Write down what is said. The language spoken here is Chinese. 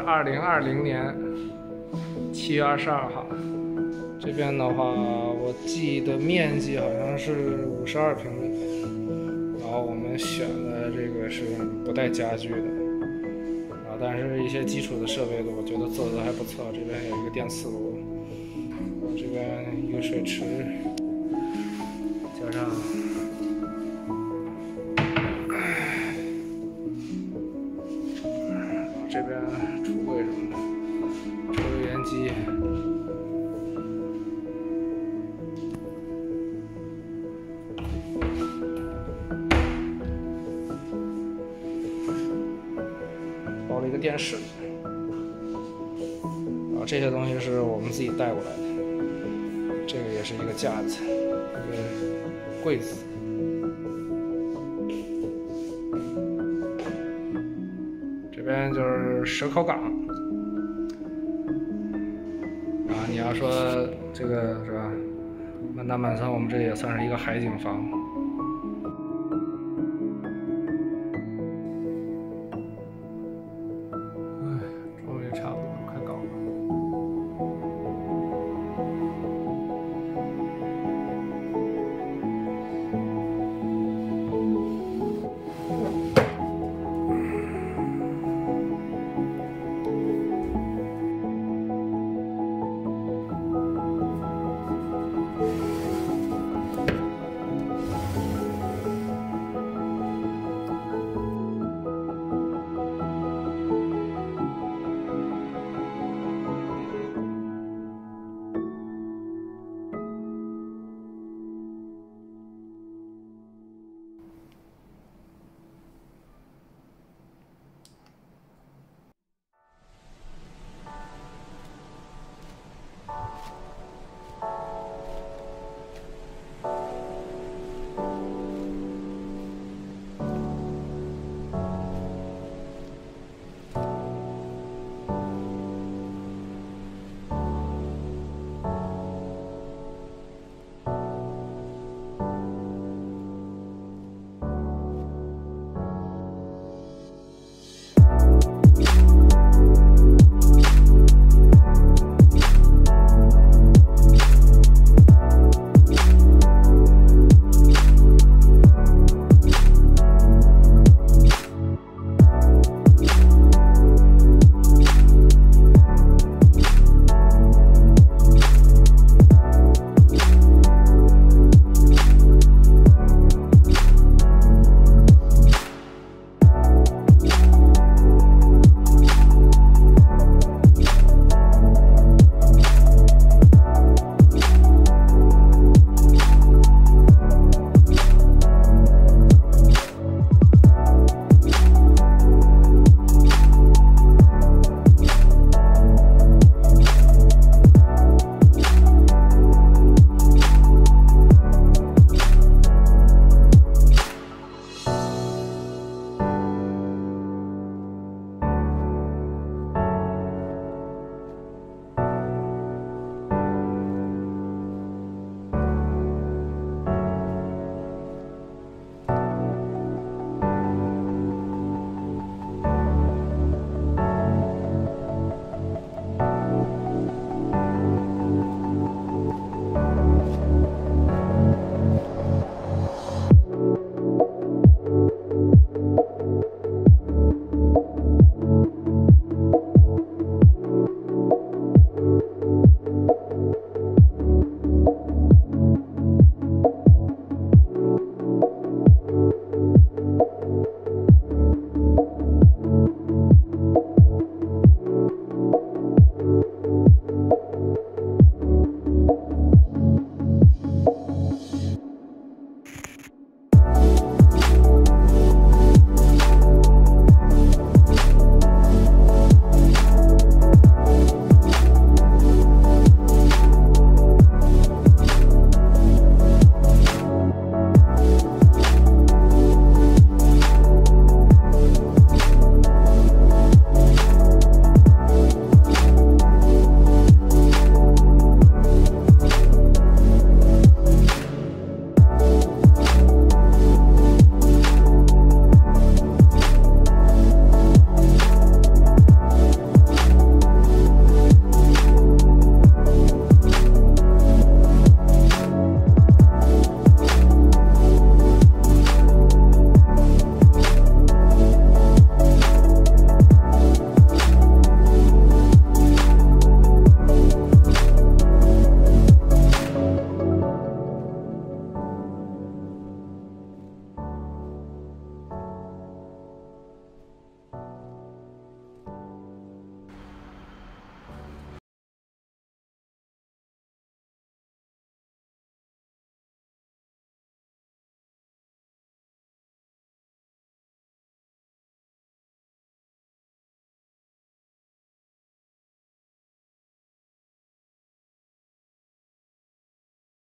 2020年7月22号。这边的话，我记得面积好像是52平米，然后我们选的这个是不带家具的，但是一些基础的设备的，我觉得做的还不错。这边有一个电磁炉，这边一个水池，加上这边橱柜什么的，抽油烟机。包了一个电视，然后这些东西是我们自己带过来的。这个也是一个架子，一个柜子。这边就是蛇口港。然后你要说这个是吧？满打满算，我们这也算是一个海景房。